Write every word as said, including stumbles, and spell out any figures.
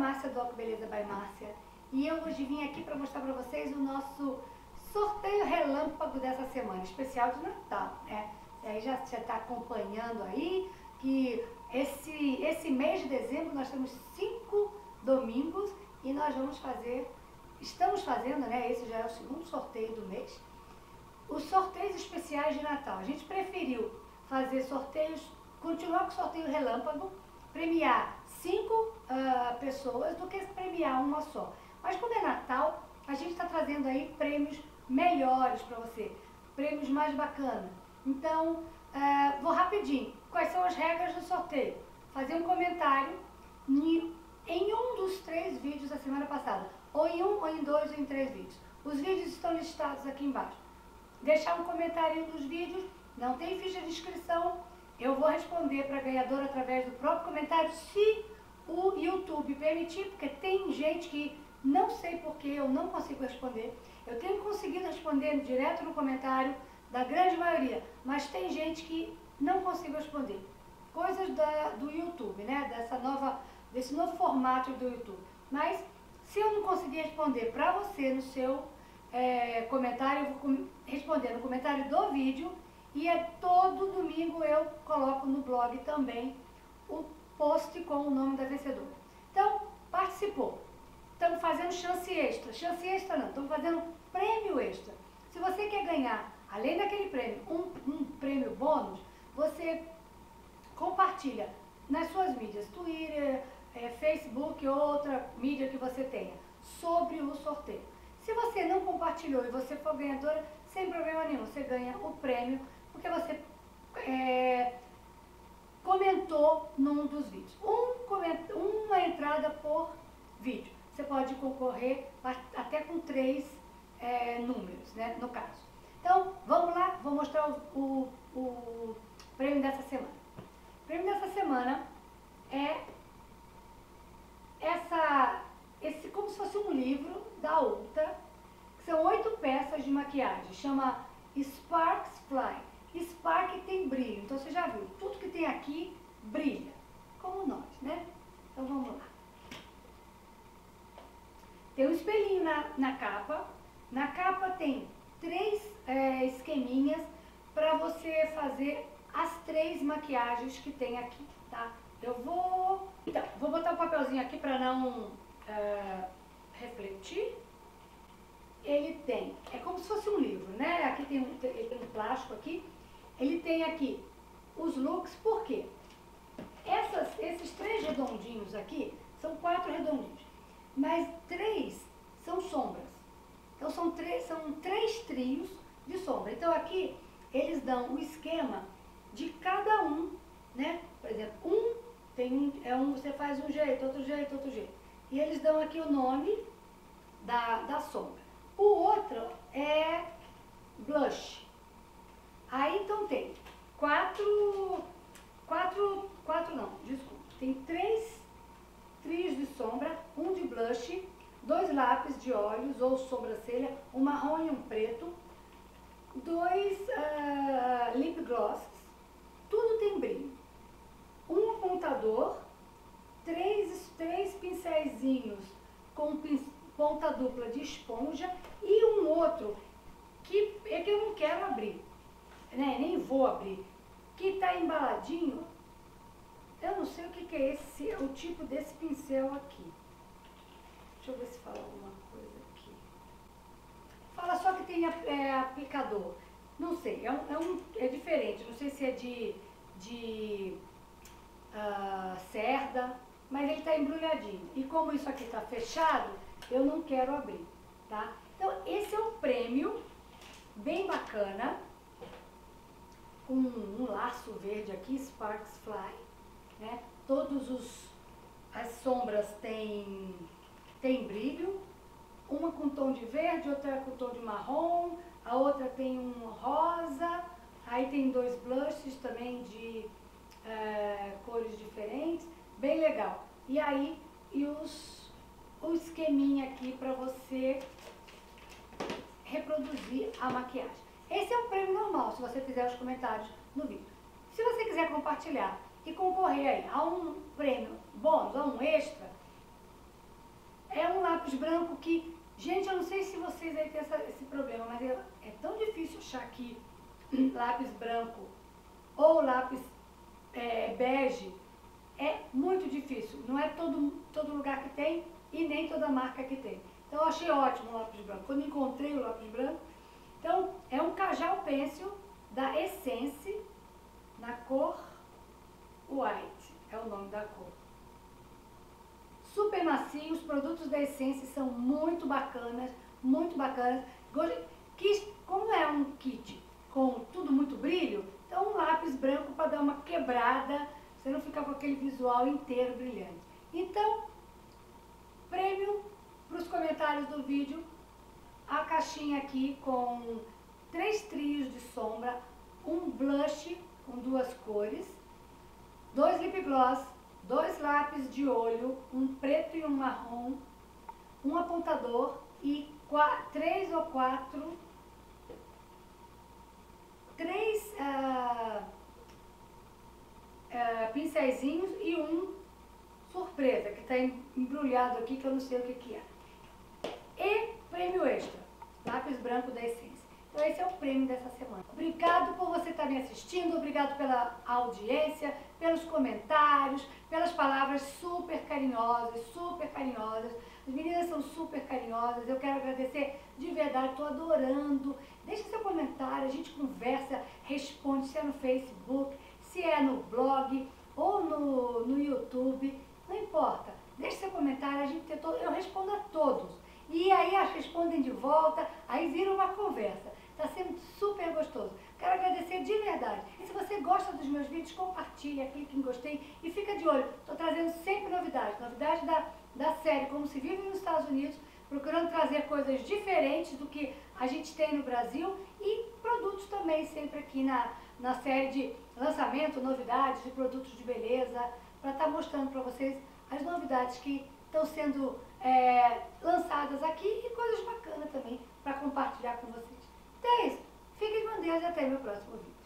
Márcia do Oco Beleza by Márcia e eu hoje vim aqui para mostrar para vocês o nosso sorteio relâmpago dessa semana, especial de Natal, né? E aí já está acompanhando aí que esse, esse mês de dezembro nós temos cinco domingos e nós vamos fazer, estamos fazendo, né? Esse já é o segundo sorteio do mês, os sorteios especiais de Natal. A gente preferiu fazer sorteios, continuar com o sorteio relâmpago, premiar cinco uh, pessoas do que premiar uma só. Mas como é Natal, a gente está trazendo aí prêmios melhores para você, prêmios mais bacanas. Então, uh, vou rapidinho. Quais são as regras do sorteio? Fazer um comentário em um dos três vídeos da semana passada, ou em um, ou em dois, ou em três vídeos. Os vídeos estão listados aqui embaixo. Deixar um comentário nos vídeos, não tem ficha de inscrição. Eu vou responder para a ganhadora através do próprio comentário, se o YouTube permitir, porque tem gente que não sei porque eu não consigo responder. Eu tenho conseguido responder direto no comentário da grande maioria, mas tem gente que não consigo responder. Coisas da, do YouTube, né? Dessa nova, desse novo formato do YouTube. Mas se eu não conseguir responder para você no seu é, comentário, eu vou responder no comentário do vídeo. E é todo domingo eu coloco no blog também o post com o nome da vencedora. Então, participou. Estamos fazendo chance extra. Chance extra não, estamos fazendo prêmio extra. Se você quer ganhar, além daquele prêmio, um, um prêmio bônus, você compartilha nas suas mídias, Twitter, é, Facebook ou outra mídia que você tenha, sobre o sorteio. Se você não compartilhou e você for ganhadora, sem problema nenhum, você ganha o prêmio, porque você é, comentou num dos vídeos. Um coment... Uma entrada por vídeo. Você pode concorrer até com três é, números, né, no caso. Então, vamos lá, vou mostrar o, o, o prêmio dessa semana. O prêmio dessa semana é essa, esse, como se fosse um livro da Ulta, que são oito peças de maquiagem, chama Sparks Fly. Spark tem brilho, então você já viu, tudo que tem aqui brilha, como nós, né? Então vamos lá. Tem um espelhinho na, na capa, na capa tem três é, esqueminhas para você fazer as três maquiagens que tem aqui, tá? Eu vou, então, vou botar o papelzinho aqui para não é, refletir. Ele tem, é como se fosse um livro, né? Aqui tem um, ele tem um plástico aqui. Ele tem aqui os looks, por quê? Essas, esses três redondinhos aqui, são quatro redondinhos, mas três são sombras. Então são três, são três trios de sombra. Então aqui eles dão o esquema de cada um, né? Por exemplo, um tem um, é um, você faz um jeito, outro jeito, outro jeito. E eles dão aqui o nome da, da sombra. O outro é blush. Aí então tem quatro, quatro, quatro não, desculpa, tem três trios de sombra, um de blush, dois lápis de olhos ou sobrancelha, um marrom e um preto, dois uh, lip glosses, tudo tem brilho, um apontador, três, três pincéisinhos com pin, ponta dupla de esponja e um outro que é que eu não quero abrir. Né, nem vou abrir, que está embaladinho. Eu não sei o que, que é esse, o tipo desse pincel aqui. Deixa eu ver se fala alguma coisa aqui. Fala só que tem é, aplicador. Não sei, é, um, é, um, é diferente. Não sei se é de, de uh, cerda, mas ele está embrulhadinho. E como isso aqui está fechado, eu não quero abrir, tá? Então, esse é um prêmio bem bacana, com um, um laço verde aqui, Sparks Fly, né? Todos os as sombras têm, têm brilho, uma com tom de verde, outra com tom de marrom, a outra tem um rosa, aí tem dois blushes também de é, cores diferentes, bem legal. E aí, e os, o esqueminha aqui para você reproduzir a maquiagem. Esse é o prêmio normal, se você fizer os comentários no vídeo. Se você quiser compartilhar e concorrer aí a um prêmio bônus, a um extra, é um lápis branco que, gente, eu não sei se vocês aí têm essa, esse problema, mas é, é tão difícil achar aqui lápis branco ou lápis é, bege, é muito difícil. Não é todo, todo lugar que tem e nem toda marca que tem. Então eu achei ótimo o lápis branco. Quando encontrei o lápis branco, então é um Kajal Pencil da Essence, na cor White, é o nome da cor. Super macio, os produtos da Essence são muito bacanas, muito bacanas. Quis, como é um kit com tudo muito brilho, então um lápis branco para dar uma quebrada, você não ficar com aquele visual inteiro brilhante. Então, prêmio para os comentários do vídeo, a caixinha aqui com três trios de sombra, um blush com duas cores, dois lip gloss, dois lápis de olho, um preto e um marrom, um apontador e quatro, três ou quatro, três ah, ah, pincéisinhos e um surpresa, que está embrulhado aqui, que eu não sei o que, que é. E prêmio extra, lápis branco da Essence. Então esse é o prêmio dessa semana. Obrigado por você estar me assistindo, obrigado pela audiência, pelos comentários, pelas palavras super carinhosas, super carinhosas. As meninas são super carinhosas, eu quero agradecer de verdade, estou adorando. Deixa seu comentário, a gente conversa, responde, se é no Facebook, se é no blog ou no, no YouTube, não importa. Deixa seu comentário, a gente tentou, eu respondo a todos. E aí elas respondem de volta, aí vira uma conversa. Está sendo super gostoso. Quero agradecer de verdade. E se você gosta dos meus vídeos, compartilha, clique em gostei e fica de olho. Estou trazendo sempre novidades. Novidades da, da série Como Se Vive nos Estados Unidos, procurando trazer coisas diferentes do que a gente tem no Brasil e produtos também sempre aqui na, na série de lançamento, novidades de produtos de beleza, para estar mostrando para vocês as novidades que estão sendo é, lançadas aqui e coisas bacanas também para compartilhar com vocês. Então é isso. Fiquem com Deus e até meu próximo vídeo.